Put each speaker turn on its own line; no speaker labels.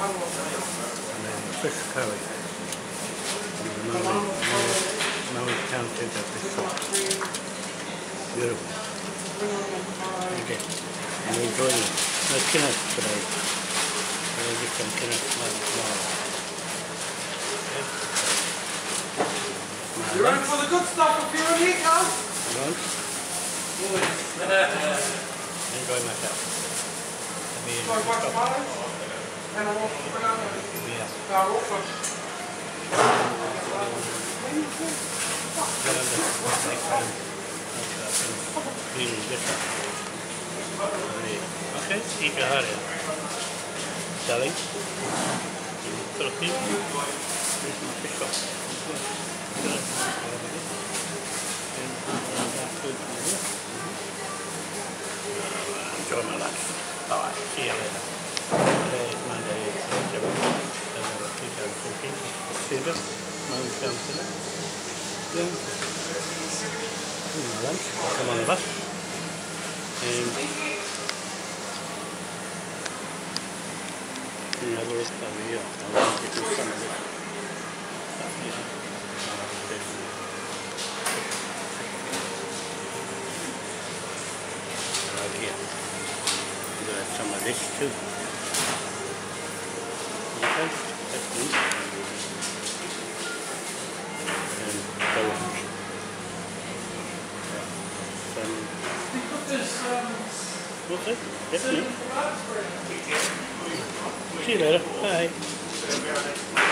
then fish curry. Maui counted at this shop. Beautiful. Okay. And we're enjoying no Kina today. We'll get some Kina tomorrow. Okay.
You ready for the good stuff if you're in here, Carl?
Enjoy myself.
Sorry, what tomatoes? And a walk for banana?
Yeah.
No, walk for.
Okay, keep your heart in. Sally? Philippines? Here's my fish off. Enjoy my lunch. Alright, see you later. Today is Monday, 2014. December, Maui County. Yeah. My lunch, come on the bus. And have a look over here. I want to get you some of this stuff here. Right here. We're going to have some of this too. Okay, that's good. And goldfish. What's it? Definitely. See you later. Bye.